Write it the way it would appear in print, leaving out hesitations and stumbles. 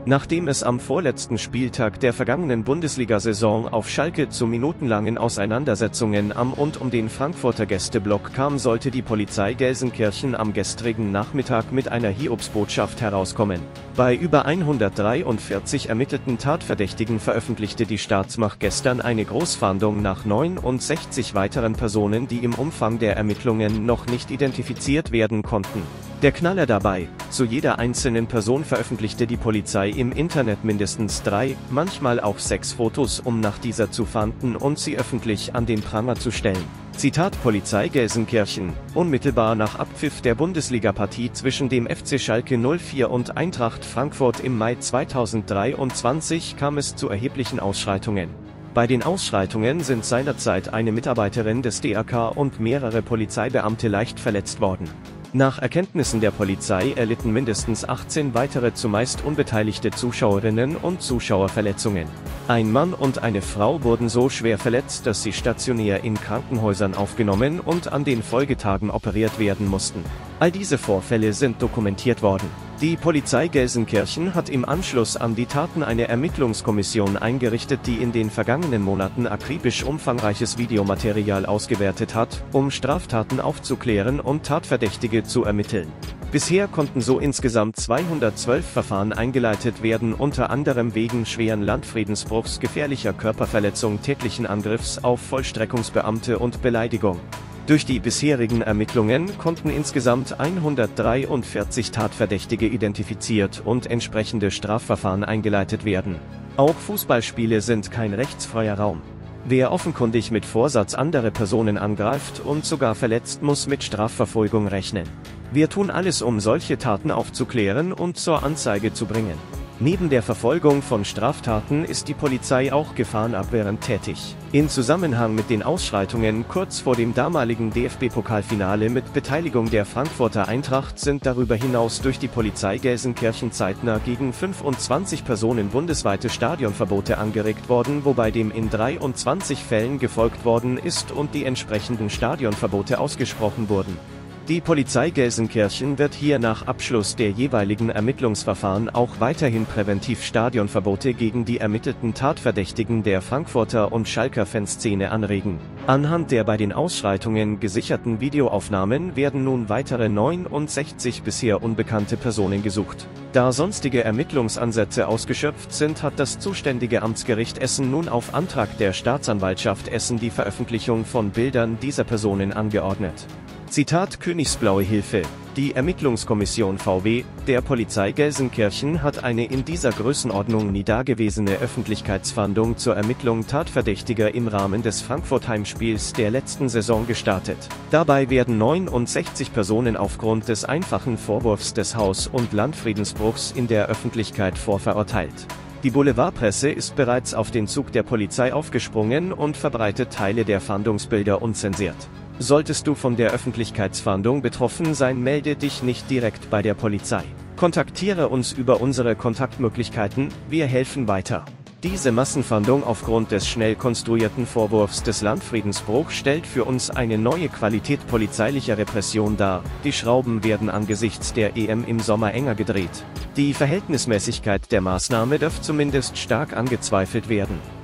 Nachdem es am vorletzten Spieltag der vergangenen Bundesliga-Saison auf Schalke zu minutenlangen Auseinandersetzungen am und um den Frankfurter Gästeblock kam, sollte die Polizei Gelsenkirchen am gestrigen Nachmittag mit einer Hiobsbotschaft herauskommen. Bei über 143 ermittelten Tatverdächtigen veröffentlichte die Staatsmacht gestern eine Großfahndung nach 69 weiteren Personen, die im Umfang der Ermittlungen noch nicht identifiziert werden konnten. Der Knaller dabei: Zu jeder einzelnen Person veröffentlichte die Polizei im Internet mindestens 3, manchmal auch 6 Fotos, um nach dieser zu fahnden und sie öffentlich an den Pranger zu stellen. Zitat Polizei Gelsenkirchen: Unmittelbar nach Abpfiff der Bundesliga-Partie zwischen dem FC Schalke 04 und Eintracht Frankfurt im Mai 2023 kam es zu erheblichen Ausschreitungen. Bei den Ausschreitungen sind seinerzeit eine Mitarbeiterin des DRK und mehrere Polizeibeamte leicht verletzt worden. Nach Erkenntnissen der Polizei erlitten mindestens 18 weitere zumeist unbeteiligte Zuschauerinnen und Zuschauer Verletzungen. Ein Mann und eine Frau wurden so schwer verletzt, dass sie stationär in Krankenhäusern aufgenommen und an den Folgetagen operiert werden mussten. All diese Vorfälle sind dokumentiert worden. Die Polizei Gelsenkirchen hat im Anschluss an die Taten eine Ermittlungskommission eingerichtet, die in den vergangenen Monaten akribisch umfangreiches Videomaterial ausgewertet hat, um Straftaten aufzuklären und Tatverdächtige zu ermitteln. Bisher konnten so insgesamt 212 Verfahren eingeleitet werden, unter anderem wegen schweren Landfriedensbruchs, gefährlicher Körperverletzung, tätlichen Angriffs auf Vollstreckungsbeamte und Beleidigung. Durch die bisherigen Ermittlungen konnten insgesamt 143 Tatverdächtige identifiziert und entsprechende Strafverfahren eingeleitet werden. Auch Fußballspiele sind kein rechtsfreier Raum. Wer offenkundig mit Vorsatz andere Personen angreift und sogar verletzt, muss mit Strafverfolgung rechnen. Wir tun alles, um solche Taten aufzuklären und zur Anzeige zu bringen. Neben der Verfolgung von Straftaten ist die Polizei auch gefahrenabwehrend tätig. In Zusammenhang mit den Ausschreitungen kurz vor dem damaligen DFB-Pokalfinale mit Beteiligung der Frankfurter Eintracht sind darüber hinaus durch die Polizei Gelsenkirchen zeitnah gegen 25 Personen bundesweite Stadionverbote angeregt worden, wobei dem in 23 Fällen gefolgt worden ist und die entsprechenden Stadionverbote ausgesprochen wurden. Die Polizei Gelsenkirchen wird hier nach Abschluss der jeweiligen Ermittlungsverfahren auch weiterhin präventiv Stadionverbote gegen die ermittelten Tatverdächtigen der Frankfurter und Schalker Fanszene anregen. Anhand der bei den Ausschreitungen gesicherten Videoaufnahmen werden nun weitere 69 bisher unbekannte Personen gesucht. Da sonstige Ermittlungsansätze ausgeschöpft sind, hat das zuständige Amtsgericht Essen nun auf Antrag der Staatsanwaltschaft Essen die Veröffentlichung von Bildern dieser Personen angeordnet. Zitat Königsblaue Hilfe: Die Ermittlungskommission VW der Polizei Gelsenkirchen hat eine in dieser Größenordnung nie dagewesene Öffentlichkeitsfahndung zur Ermittlung Tatverdächtiger im Rahmen des Frankfurt-Heimspiels der letzten Saison gestartet. Dabei werden 69 Personen aufgrund des einfachen Vorwurfs des Haus- und Landfriedensbruchs in der Öffentlichkeit vorverurteilt. Die Boulevardpresse ist bereits auf den Zug der Polizei aufgesprungen und verbreitet Teile der Fahndungsbilder unzensiert. Solltest du von der Öffentlichkeitsfahndung betroffen sein, melde dich nicht direkt bei der Polizei. Kontaktiere uns über unsere Kontaktmöglichkeiten, wir helfen weiter. Diese Massenfahndung aufgrund des schnell konstruierten Vorwurfs des Landfriedensbruchs stellt für uns eine neue Qualität polizeilicher Repression dar. Die Schrauben werden angesichts der EM im Sommer enger gedreht. Die Verhältnismäßigkeit der Maßnahme darf zumindest stark angezweifelt werden.